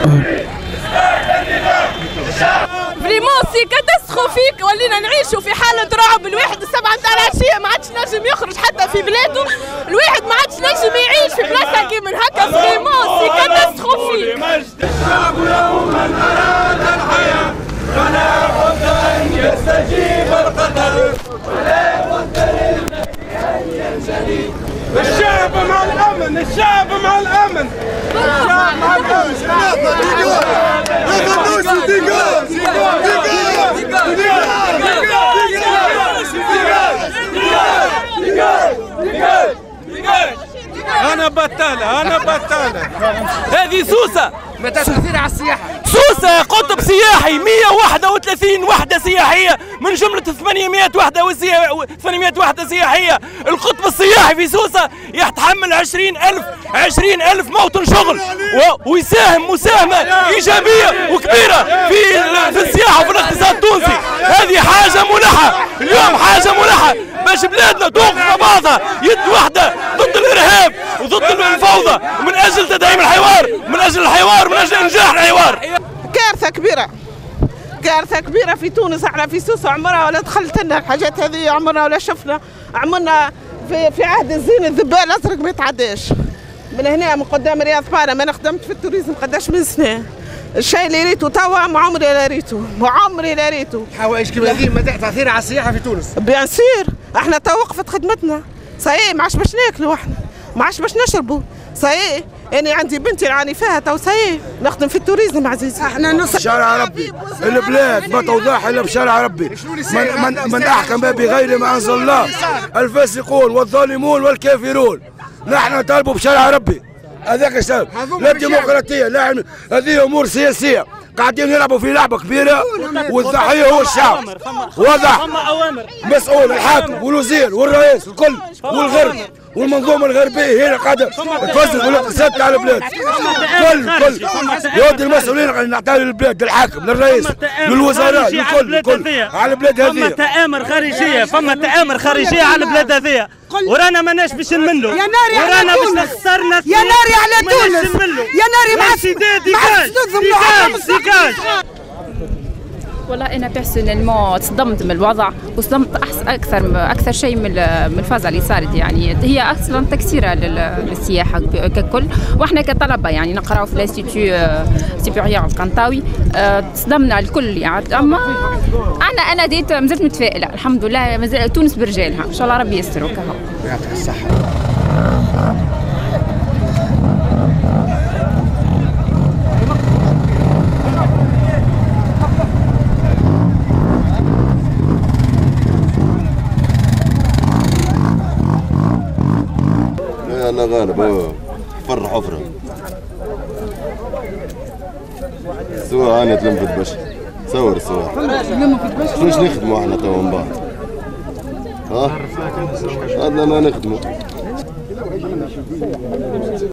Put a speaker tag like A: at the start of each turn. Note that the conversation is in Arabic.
A: فريمون سي كاتاستروفيك، ولينا نعيشوا في حالة رعب. الواحد السبعة نتاع العشية ما عادش نجم يخرج حتى في بلاده، الواحد ما عادش نجم يعيش في بلاصة كي من هكا. فريمون سي كاتاستروفيك.
B: الشعب يوما أراد الحياة فلا بد أن يستجيب القدر ولا بد للملك أن ينجلي. الشعب مع الأمن، الشعب مع الأمن، الشعب مع
C: أنا بطالة هذه سوسة.
D: متى تأثير على السياحة؟
C: سوسة قطب سياحي 131 وحدة سياحية من جملة 800 وحدة سياحية. القطب السياحي في سوسة يتحمل 20,000 موطن شغل، ويساهم مساهمة إيجابية وكبيرة في السياحة وفي الاقتصاد التونسي. هذه حاجة ملحة اليوم، حاجة ملحة باش بلادنا توقف مع بعضها يد واحدة ضد الإرهاب وضد الفوضى، من أجل تدعيم الحوار، من أجل الحوار، من أجل إنجاح الحوار.
E: كارثة كبيرة، كارثة كبيرة في تونس. احنا في سوسة عمرها ولا دخلت لنا الحاجات هذه، عمرنا ولا شفنا. عمرنا في عهد الزين الذباء الأزرق ما يتعداش. من هنا من قدام رياض بارا ما خدمت في التوريزم قداش من سنة. الشيء اللي ريته توا ما عمري لا ريته، ما عمري لا ريته.
D: حوائج كيما هذه ما تأثير على السياحة في تونس؟
E: بيان سير، احنا تو وقفت خدمتنا. صحيح ما عادش باش ناكلوا، احنا ما عادش باش نشربوا. صحيح أنا عندي بنتي راني فيها تو صحيح نخدم في التوريزم عزيزي.
F: احنا نص شارع ربي، البلاد ما توضح الا بشارع ربي. من احكم بغير ما انزل الله الفاسقون والظالمون والكافرون. نحن نطالبوا بشارع ربي، هذاك السبب. لا ديمقراطيه لا، هذه امور سياسيه. قاعدين يلعبوا في لعبه كبيره والضحيه هو الشعب. واضح؟ مسؤول الحاكم والوزير والرئيس الكل والغرب والمنظومه الغربيه هي اللي قاعده تفسد الاقتصاد تاع البلاد. كل يودي المسؤولين اللي نعطيو للبلاد، للحاكم للرئيس للوزراء للكل على البلاد هذه.
C: فما تآمر خارجيه، فما تآمر خارجيه على البلاد هذه، ورانا ماناش باش نملوا.
G: يا ناري على تونس، يا ناري على تونس، يا ناري ما عادش
A: والله انا بيرسونيلمون تصدمت من الوضع، وصدمت اكثر شيء من الفازه اللي صارت. يعني هي اصلا تكسيره للسياحه ككل، واحنا كطلبه يعني نقراو في الانستيتيو سوبيريور القنطاوي تصدمنا الكل يعني. اما انا ديت مازلت متفائله الحمد لله، مازال تونس برجالها ان شاء الله ربي يستر. وكهو
D: يعطيك الصحه.
H: أنا غالب فر حفرة السواق أنا تلم في البش. صور السواق شوش نخدموا احنا توا من بعد. هذا ما نخدموا.